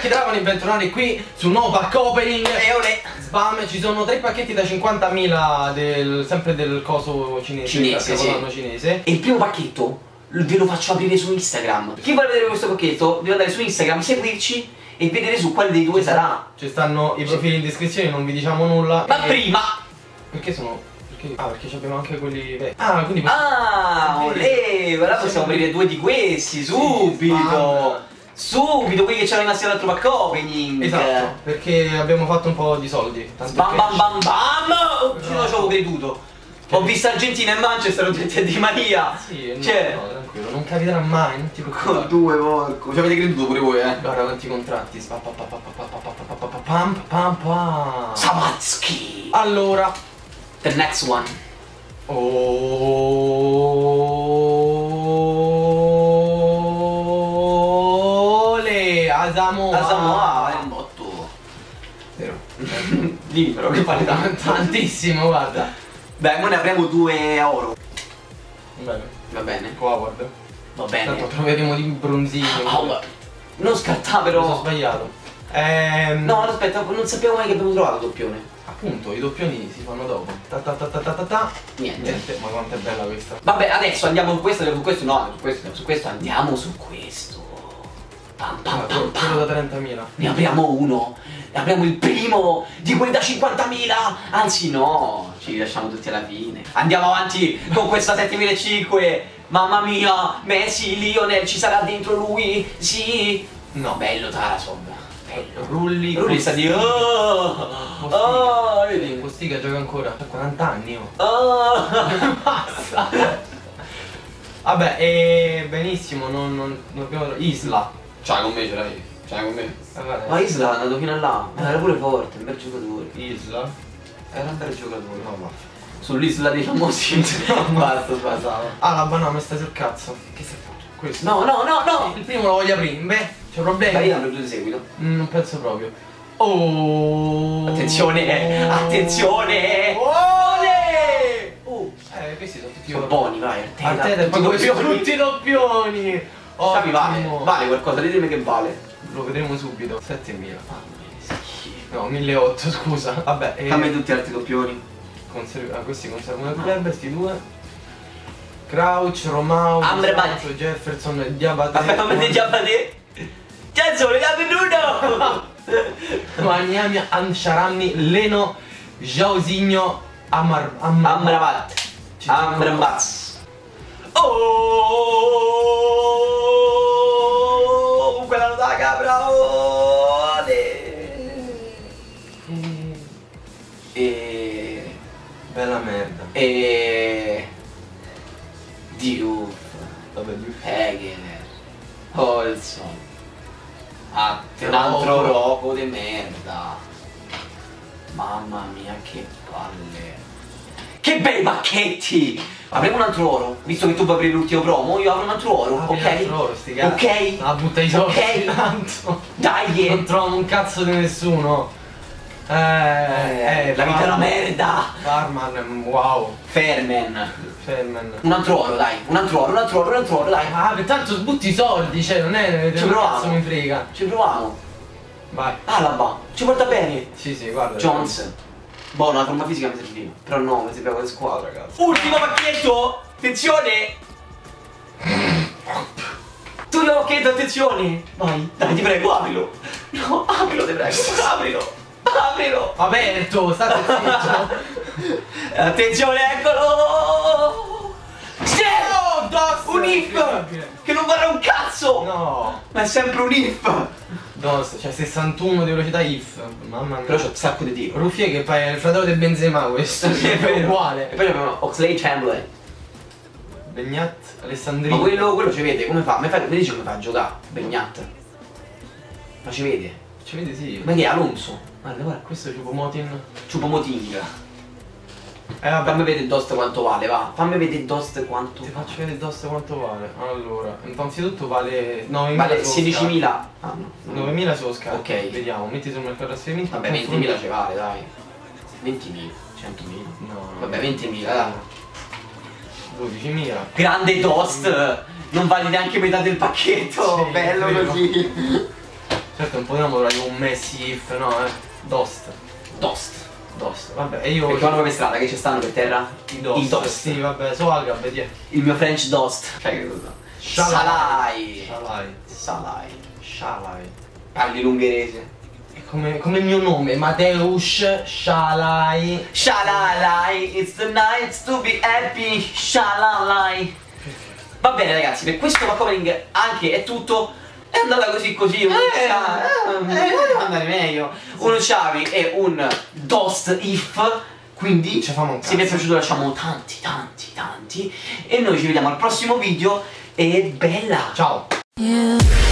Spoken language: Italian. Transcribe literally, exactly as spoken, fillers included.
vecchi dragoni, bentornati qui su un nuovo pack opening. E olè. Sbam, ci sono tre pacchetti da cinquantamila del, sempre del coso cinese, cinese, sì. cinese. E il primo pacchetto ve lo faccio aprire su Instagram. Chi vuole vedere questo pacchetto deve andare su Instagram, seguirci e vedere su quale dei due sarà. Ci stanno i profili in descrizione, non vi diciamo nulla. Ma e... prima Perché sono... Perché... Ah, perché abbiamo anche quelli... Ah, quindi... Ah, olè, ora possiamo aprire due di questi, subito. Subito, quelli che c'erano rimasti all'altro pack opening. Esatto, perché abbiamo fatto un po' di soldi. Bam bam bam bam. Non ci avevo creduto. Ho visto Argentina e Manchester, ho detto di Maria. Sì, cioè, no, no, tranquillo, non capiterà mai, non ti preoccupare. Con due, porco. Ci avete creduto pure voi, eh? Guarda quanti contratti. Sawatsky. Allora, the next one. Ole, Asamoah. Asamoah è un botto. Vero. Dimmi però che fai tanto. Tantissimo, guarda. Beh, noi ne avremo due a oro. Bene. Va bene. Howard. Va bene. Tanto troveremo di bronzino. Howard. Non scattà però. Ho sbagliato. Ehm... No, aspetta, non sappiamo mai che abbiamo trovato il doppione. Appunto, i doppioni si fanno dopo. Ta ta ta ta ta ta ta. Niente. Niente, ma quanto è bella questa. Vabbè, adesso andiamo su questo, su questo no, su questo, su questo andiamo su questo. Pam pam pam pam. Quello da trentamila. Ne apriamo uno. Ne apriamo il primo di quelli da cinquantamila. Anzi no, ci lasciamo tutti alla fine. Andiamo avanti con questa settemila Mamma mia, Messi, Lionel, ci sarà dentro lui? Sì. No. Bello Tarasov. Bello. Rulli. Rulli sta di... Oh, oh, vedi, Costiga gioca ancora. Ha quaranta anni, oh. Oh. Basta. Vabbè, e benissimo, non, non, non abbiamo... Isla. C'hai con me, ce l'hai. C'hai con me. Vabbè. Ma Isla è andato fino a là. Era pure forte, un bel giocatore. Isla? Era un bel giocatore. No, ma... Sull'isola dei famosi. Basta, basava. Ah, la banana mi stai sul cazzo. Che stai fatto? Questo. No, no, no, no! Il primo lo voglio aprire. Beh, c'è problemi? Dai, dammi due di seguito. Mm, non penso proprio. Oh! Attenzione! Attenzione! Ole! Oh! Eh, questi sono tutti Sono buoni, vai, Arteta, Arteta, tutti tutti doppioni. doppioni. Tutti doppioni! Capi, vale, Ottimo. vale qualcosa, ditemi che vale. Lo vedremo subito. settemila. No, milleottocento, scusa. Vabbè, e... Fammi tutti altri doppioni. Conserv ah, questi conservano il club, questi due. Crouch, Romao, Amrabat, Jefferson, Diabate. Aspetta, fammi vedere Diabate. Cazzo, le ha venuto! Wanyama, Ansharami, Leno, Jausigno, Amar... Amar... Amrabat. Amrabat. Oh! Quella non da capra! E... Bella merda. E... Diouf. Vabbè, Diouf. Hegeler. Olson. Ah, un Roco. altro roco di merda. Mamma mia, che palle. Che bei pacchetti! Apriamo un altro oro. Visto che tu puoi aprire l'ultimo promo, io apro un altro oro, Ah, ok? un altro oro, sti cazzi. Ok? Ah, butta i soldi. Ok? Tanto. Dai! Non trovo un cazzo di nessuno. Eh, Eh, eh, la vita è una Farman. merda! Farman, wow. Fermen. Ferman. Un altro oro, dai. Un altro oro, un altro oro, un altro oro, dai. Ah, per tanto butti i soldi, cioè, non è... Ci che proviamo. cazzo mi frega. Ci proviamo. Vai. Alaba, ci porta bene. Sì, sì, guarda. Jones. Boh, la forma fisica mi serviva. Però no, mi serviva con le squadre, ragazzi. Ultimo pacchetto! Attenzione! Tu io pacchetto, attenzione! Vai, dai, ti prego, aprilo! No, aprilo, ti prego, aprilo! Aprilo! Aperto, state zitto. Attenzione, eccolo! Sì! Oh, Doss! Un if! Che non varrà un cazzo! No. Ma è sempre un if! Doss, c'è sessantuno di velocità if. Mamma mia. Però c'ho un sacco di tiro. Ruffier che fa il fratello del Benzema questo. È vero. Uguale. E poi abbiamo Oxlade Chamberlain. Begnat, Alessandrini. Ma quello, quello ci vede, come fa? Mi, fa, mi dice come fa a giocare, Begnat. Ma ci vede? Ci vedi, sì. Ma che è Alonso? Guarda, guarda, Questo è Choupo-Moting. Choupo-Moting. Eh vabbè. Fammi vedere Dost quanto vale, va. Fammi vedere Dost quanto Ti vale. faccio vedere Dost quanto vale. Allora, innanzitutto vale novemila. Vale sedicimila. Ah no. novemila su Oscar. Ok. Vediamo, metti sul mercato trasferimento. Vabbè, ventimila ci vale, dai. ventimila, centomila. No. Vabbè, ventimila, dai. dodicimila. Grande Dost! Non vale neanche metà del pacchetto! Sì, Bello vero. così! Certo non potevamo parlare di un Messi if, no eh. Dost. Dost. Dost, vabbè, e io. Perché vanno per strada, che ci stanno per terra? I Dost. I Dost. Sì, vabbè, so Agab, vedi. Il mio French Dost. Cioè che cosa? Salai. Salai. Salai. Shalai. Parli l'ungherese. È come, come il mio nome, Mateusz Shalai. Shalalai, it's the night to be happy. Shalalai. Va bene ragazzi, per questo Macoring anche è tutto. È andata così così, un Eh, eh, eh, poteva andare meglio. Uno Xavi e un Dost if. Quindi Ci famo un se vi è cazzo. piaciuto lasciamo tanti tanti tanti. E noi ci vediamo al prossimo video. E bella! Ciao. You